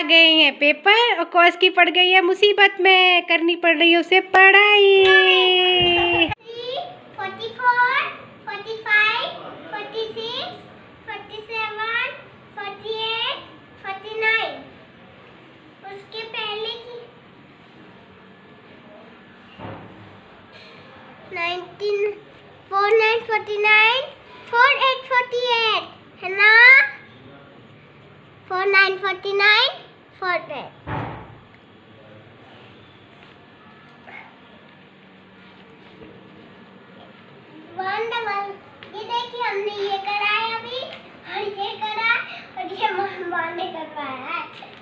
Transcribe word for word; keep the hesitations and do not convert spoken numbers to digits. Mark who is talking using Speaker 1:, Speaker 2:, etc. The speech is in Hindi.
Speaker 1: गए हैं पेपर और कौशकी पड़ गई है मुसीबत में, करनी पड़ रही है उसे पढ़ाई।
Speaker 2: उसके पहले की nineteen four nine forty nine four eight forty eight है ना, four nine forty nine four eight. One double, ये देखिए हमने ये करा है अभी और ये करा और ये मामा ने करवाया है।